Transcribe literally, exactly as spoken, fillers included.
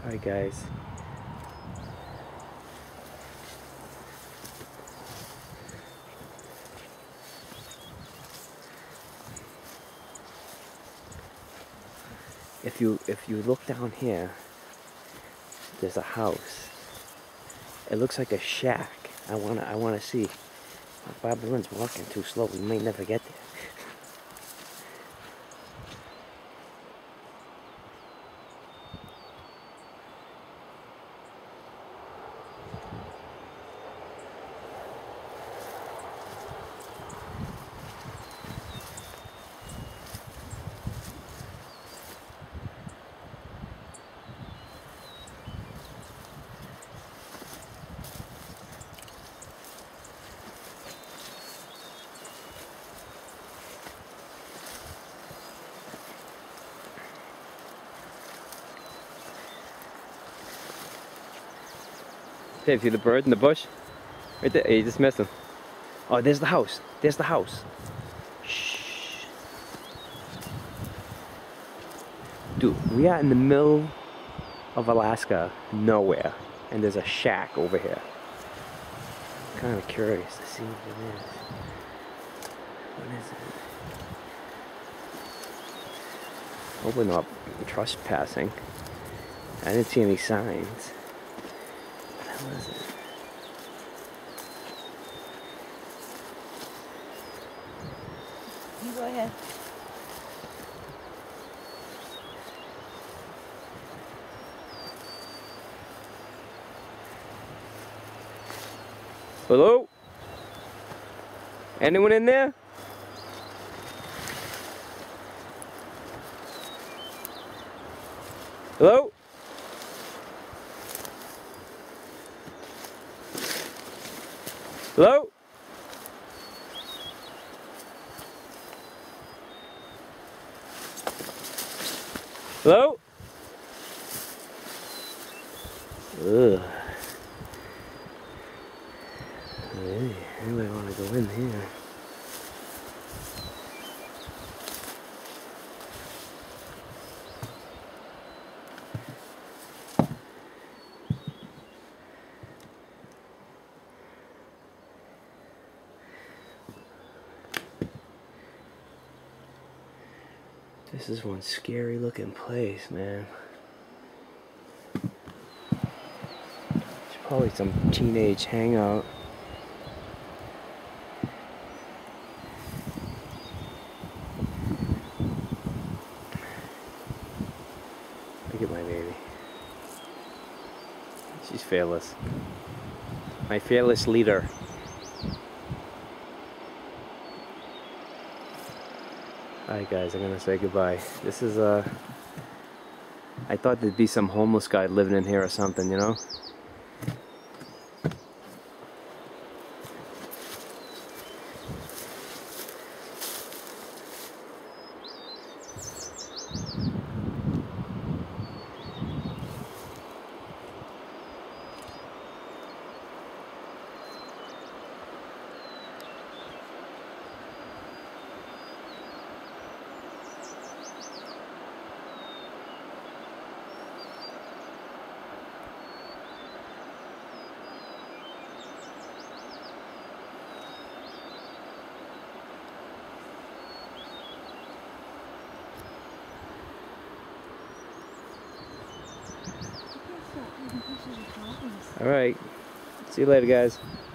Alright guys. If you if you look down here, there's a house. It looks like a shack. I wanna I wanna see. Bob Dylan's walking too slow. We may never get there. Dave, see the bird in the bush? Right there. Hey, you just missed him. Oh, there's the house. There's the house. Shh. Dude, we are in the middle of Alaska, nowhere. And there's a shack over here. I'm kind of curious to see what it is. What is it? Hope we're not trespassing. I didn't see any signs. What is it? You go ahead. Hello? Anyone in there? Hello? Hello? Hello? Ugh. Hey, anybody want to go in here? This is one scary looking place, man. It's probably some teenage hangout. Look at my baby. She's fearless. My fearless leader. Alright guys, I'm gonna say goodbye. This is uh I thought there'd be some homeless guy living in here or something, you know? Alright, see you later guys.